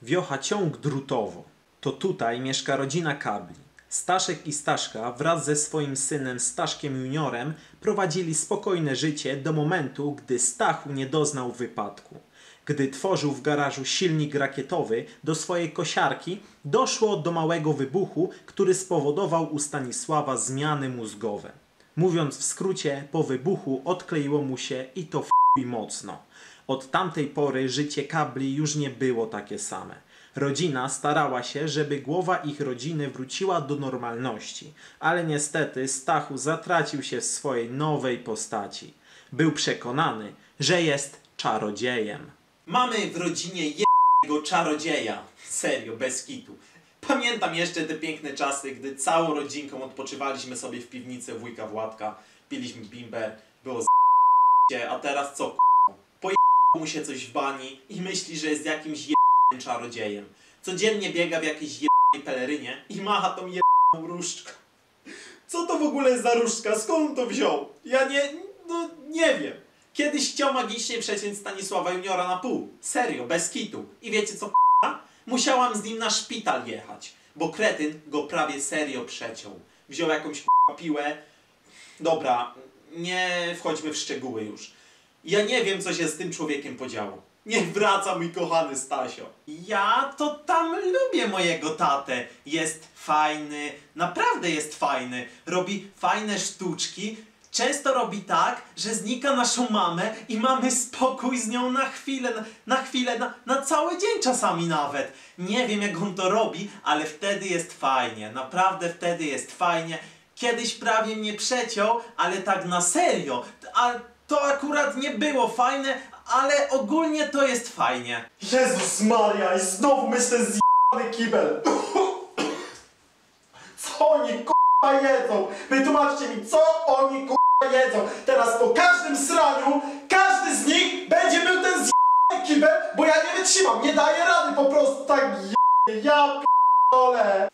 wiocha ciąg drutowo. To tutaj mieszka rodzina Kabli. Staszek i Staszka wraz ze swoim synem Staszkiem juniorem prowadzili spokojne życie do momentu, gdy Stachu nie doznał wypadku. Gdy tworzył w garażu silnik rakietowy do swojej kosiarki, doszło do małego wybuchu, który spowodował u Stanisława zmiany mózgowe. Mówiąc w skrócie, po wybuchu odkleiło mu się i to f***i mocno. Od tamtej pory życie Kabli już nie było takie same. Rodzina starała się, żeby głowa ich rodziny wróciła do normalności, ale niestety Stachu zatracił się w swojej nowej postaci. Był przekonany, że jest czarodziejem. Mamy w rodzinie jednego czarodzieja. Serio, bez kitu. Pamiętam jeszcze te piękne czasy, gdy całą rodzinką odpoczywaliśmy sobie w piwnicy wujka Władka, piliśmy bimber, było z***cie, a teraz co pojechało mu się coś w bani i myśli, że jest jakimś jednym czarodziejem. Codziennie biega w jakiejś jednej pelerynie i macha tą jedną różdżką. Co to w ogóle jest za różdżka? Skąd on to wziął? Ja nie wiem. Kiedyś chciał magicznie przeciąć Stanisława juniora na pół. Serio, bez kitu. I wiecie co musiałam z nim na szpital jechać, bo kretyn go prawie serio przeciął. Wziął jakąś piłę. Dobra, nie wchodźmy w szczegóły już. Ja nie wiem, co się z tym człowiekiem podziało. Niech wraca mój kochany Stasio. Ja to tam lubię mojego tatę. Jest fajny, naprawdę jest fajny. Robi fajne sztuczki. Często robi tak, że znika naszą mamę i mamy spokój z nią na chwilę, na cały dzień czasami nawet. Nie wiem, jak on to robi, ale wtedy jest fajnie. Naprawdę wtedy jest fajnie. Kiedyś prawie mnie przeciął, ale tak na serio. A to akurat nie było fajne, ale ogólnie to jest fajnie. Jezus Maria, i znowu myślę zjebany kibel. Co oni k***a jedzą? Wytłumaczcie mi, co oni k***a jedzą? Teraz po każdym sraniu, każdy z nich będzie był ten zjebany kibel, bo ja nie wytrzymam, nie daję rady po prostu tak ja p***ole.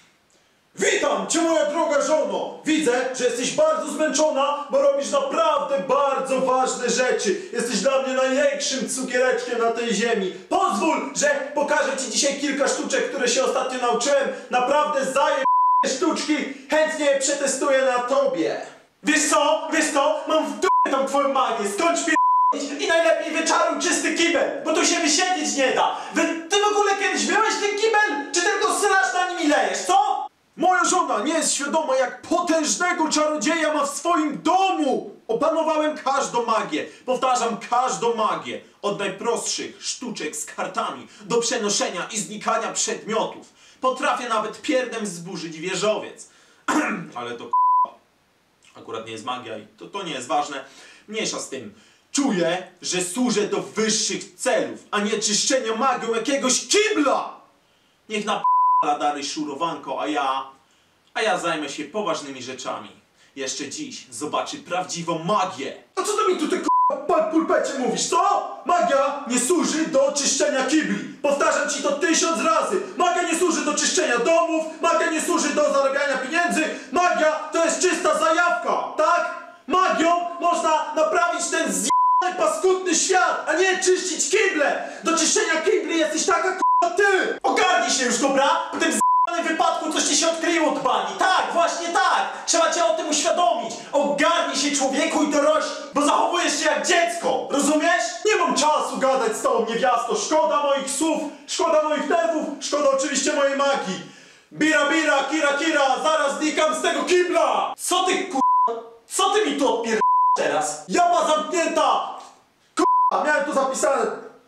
Witam cię, moja droga żono! Widzę, że jesteś bardzo zmęczona, bo robisz naprawdę bardzo ważne rzeczy. Jesteś dla mnie największym cukiereczkiem na tej ziemi. Pozwól, że pokażę ci dzisiaj kilka sztuczek, które się ostatnio nauczyłem. Naprawdę zajebane sztuczki, chętnie je przetestuję na tobie. Wiesz co? Mam w dupie tą twoją magię, skończ i najlepiej wyczaruj czysty kibel, bo tu się wysiedzieć nie da. Ty w ogóle kiedyś miałeś ten kibel, czy tylko syrasz na nim i lejesz, co? Moja żona nie jest świadoma, jak potężnego czarodzieja ma w swoim domu! Opanowałem każdą magię. Powtarzam, każdą magię. Od najprostszych sztuczek z kartami do przenoszenia i znikania przedmiotów. Potrafię nawet pierdem zburzyć wieżowiec. Ale to akurat nie jest magia i to nie jest ważne. Mniejsza z tym. Czuję, że służę do wyższych celów, a nie czyszczenia magią jakiegoś kibla! Niech na dary szurowanko, a ja zajmę się poważnymi rzeczami. Jeszcze dziś zobaczy prawdziwą magię. A co ty mi tutaj k***a pulpecie mówisz, co? Magia nie służy do czyszczenia kibli. Powtarzam ci to 1000 razy. Magia nie służy do czyszczenia domów, magia nie służy do zarabiania pieniędzy. Magia to jest czysta zajawka, tak? Magią można naprawić ten zjebany, paskudny świat, a nie czyścić kible. Do czyszczenia kibli jesteś taka k***a ty. Ogarnij się już, dobra? Po tym zjebanym wypadku coś ci się odkryło od bani. Tak, właśnie tak. Trzeba cię o tym uświadomić. Ogarnij się, człowieku, i dorośli, bo zachowujesz się jak dziecko. Rozumiesz? Nie mam czasu gadać z tobą, niewiasto. Szkoda moich słów, szkoda moich nerwów, szkoda oczywiście mojej magii. Bira, bira, kira, kira, zaraz znikam z tego kibla. Co ty co ty mi tu odpier... teraz? Japa zamknięta! K***a, miałem tu zapisane.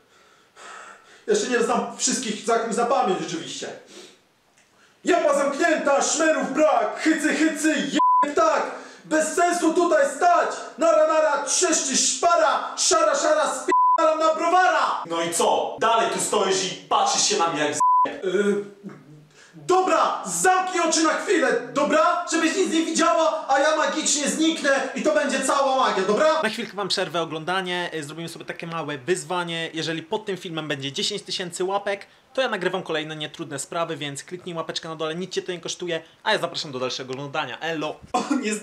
Jeszcze nie znam wszystkich zaklinów na pamięć rzeczywiście. Japa zamknięta, szmerów brak, hycy, jeb tak! Bez sensu tutaj stać! Nara, trzeszczy szpara, szara, spie***am na browara! No i co? Dalej tu stoisz i patrzysz się na mnie jak Dobra, zamknij oczy na chwilę, dobra? Żebyś nic nie widziała, a ja magicznie zniknę i to będzie cała magia, dobra? Na chwilkę wam przerwę oglądanie, zrobimy sobie takie małe wyzwanie. Jeżeli pod tym filmem będzie 10 000 łapek, to ja nagrywam kolejne nietrudne sprawy, więc kliknij łapeczkę na dole, nic cię to nie kosztuje, a ja zapraszam do dalszego oglądania. Elo! On jest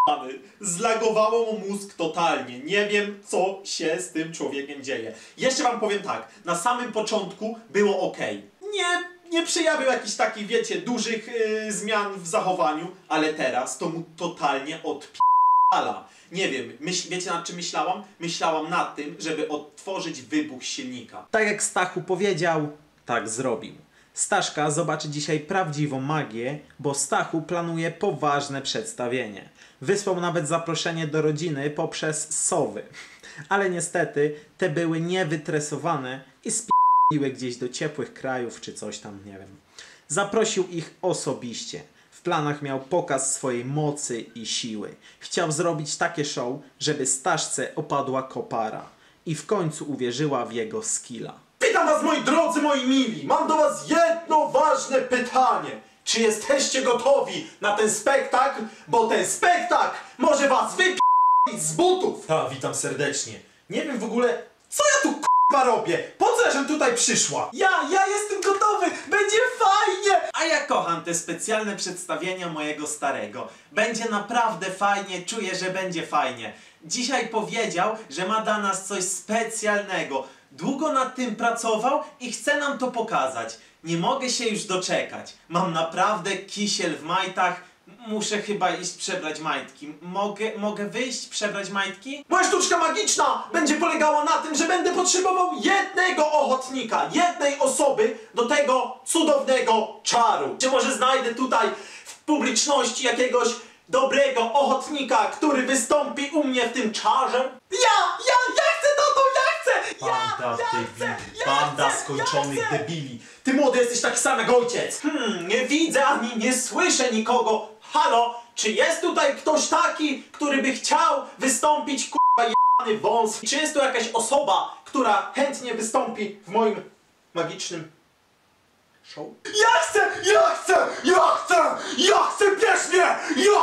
Zlagowało mu mózg totalnie. Nie wiem, co się z tym człowiekiem dzieje. Jeszcze wam powiem tak. Na samym początku było ok. Nie przejawił jakichś takich, wiecie, dużych zmian w zachowaniu, ale teraz to mu totalnie odp***ala. Nie wiem, wiecie nad czym myślałam? Myślałam nad tym, żeby odtworzyć wybuch silnika. Tak jak Stachu powiedział, tak zrobił. Staszka zobaczy dzisiaj prawdziwą magię, bo Stachu planuje poważne przedstawienie. Wysłał nawet zaproszenie do rodziny poprzez sowy. Ale niestety te były niewytresowane i spiły gdzieś do ciepłych krajów czy coś tam, nie wiem. Zaprosił ich osobiście. W planach miał pokaz swojej mocy i siły. Chciał zrobić takie show, żeby Staszce opadła kopara. I w końcu uwierzyła w jego skilla. Witam was, moi drodzy, moi mili! Mam do was jedno ważne pytanie. Czy jesteście gotowi na ten spektakl? Bo ten spektakl może was wyp***ić z butów! Witam serdecznie. Nie wiem w ogóle, co ja tu k***a robię? Po co ja żem tutaj przyszła? Ja jestem gotowy! Będzie fajnie! A ja kocham te specjalne przedstawienia mojego starego. Będzie naprawdę fajnie, czuję, że będzie fajnie. Dzisiaj powiedział, że ma dla nas coś specjalnego. Długo nad tym pracował i chce nam to pokazać. Nie mogę się już doczekać. Mam naprawdę kisiel w majtach. Muszę chyba iść przebrać majtki. Mogę wyjść, przebrać majtki? Moja sztuczka magiczna będzie polegała na tym, że będę potrzebował jednego ochotnika, jednej osoby do tego cudownego czaru. Czy może znajdę tutaj w publiczności jakiegoś dobrego ochotnika, który wystąpi u mnie w tym czarze? Ja chcę, tato, ja chcę! Banda skończonych debili. Ty młody jesteś taki sam jak ojciec. Nie widzę ani nie słyszę nikogo. Halo, czy jest tutaj ktoś taki, który by chciał wystąpić, k***a jebany wąs? Czy jest tu jakaś osoba, która chętnie wystąpi w moim magicznym show? Ja chcę, bierz mnie!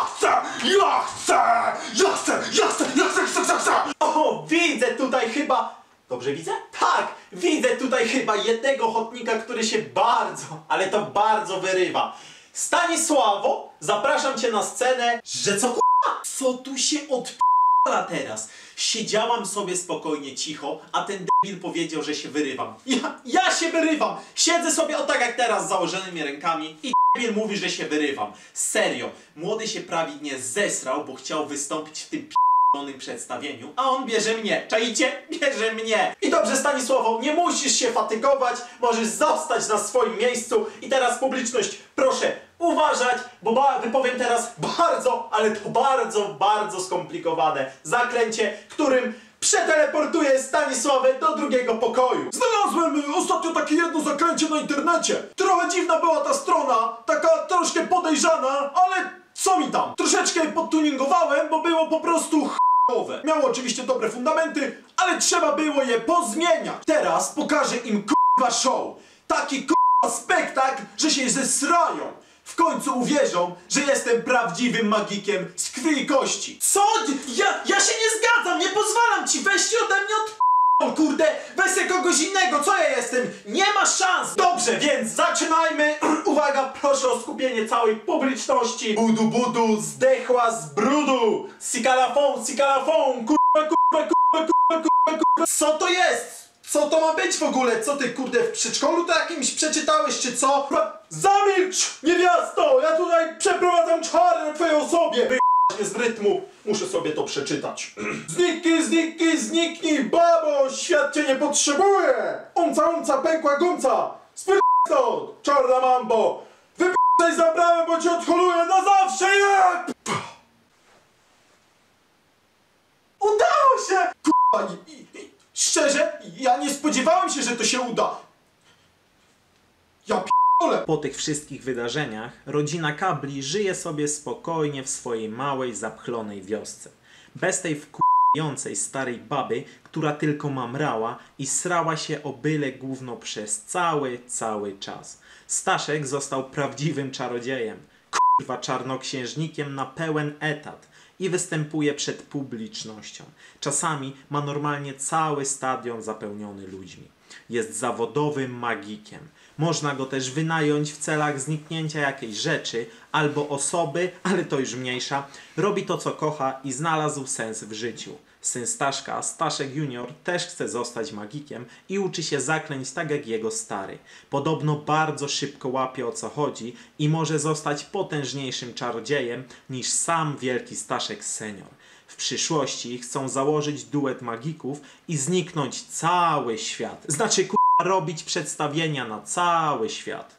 O, widzę tutaj chyba... Dobrze widzę? Tak! Widzę tutaj chyba jednego ochotnika, który się bardzo, ale to bardzo wyrywa. Stanisławo, zapraszam cię na scenę. Że co k***a? Co tu się odp***la teraz? Siedziałam sobie spokojnie, cicho, a ten debil powiedział, że się wyrywam. Ja się wyrywam! Siedzę sobie o tak jak teraz z założonymi rękami i debil mówi, że się wyrywam. Serio, młody się prawie nie zesrał, bo chciał wystąpić w tym przedstawieniu, a on bierze mnie. Czaicie? Bierze mnie. I dobrze, Stanisławo, nie musisz się fatygować, możesz zostać na swoim miejscu i teraz publiczność, proszę uważać, bo wypowiem teraz bardzo, ale to bardzo skomplikowane zaklęcie, którym przeteleportuję Stanisławę do drugiego pokoju. Znalazłem ostatnio takie jedno zaklęcie na internecie. Trochę dziwna była ta strona, taka troszkę podejrzana, ale co mi tam? Troszeczkę podtuningowałem, bo było po prostu ch**owe. Miało oczywiście dobre fundamenty, ale trzeba było je pozmieniać. Teraz pokażę im k***a show. Taki k***a spektakl, że się zesrają. W końcu uwierzą, że jestem prawdziwym magikiem z krwi i kości. Co? Ja się nie zgadzam, nie pozwalam ci, weź się ode mnie od kurde, weź sobie kogoś innego, co ja jestem? Nie ma szans! Dobrze, więc zaczynajmy. Uwaga, proszę o skupienie całej publiczności. Budu, zdechła z brudu. Sikalafon, kurwa. Co to jest? Co to ma być w ogóle? Co ty, kurde, w przedszkolu to jakimś przeczytałeś, czy co? Zamilcz, niewiasto! Ja tutaj przeprowadzam czary na twojej osobie! Z rytmu, muszę sobie to przeczytać. Zniknij, babo! Świat cię nie potrzebuje! Umca, pękła gumca! Spyr*** stąd, czarna mambo! Wyp***aj za bramę, bo cię odholuję na zawsze, jeb! Udało się! K***a, szczerze, ja nie spodziewałem się, że to się uda. Ja p***ole. Po tych wszystkich wydarzeniach rodzina Kabli żyje sobie spokojnie w swojej małej, zapchlonej wiosce. Bez tej wkurzającej starej baby, która tylko mamrała i srała się o byle gówno przez cały czas. Staszek został prawdziwym czarodziejem. Kurwa, czarnoksiężnikiem na pełen etat. I występuje przed publicznością. Czasami ma normalnie cały stadion zapełniony ludźmi. Jest zawodowym magikiem. Można go też wynająć w celach zniknięcia jakiejś rzeczy albo osoby, ale to już mniejsza. Robi to, co kocha i znalazł sens w życiu. Syn Staszka, Staszek Junior, też chce zostać magikiem i uczy się zaklęć tak jak jego stary. Podobno bardzo szybko łapie, o co chodzi i może zostać potężniejszym czarodziejem niż sam wielki Staszek senior. W przyszłości chcą założyć duet magików i zniknąć cały świat. Znaczy robić przedstawienia na cały świat.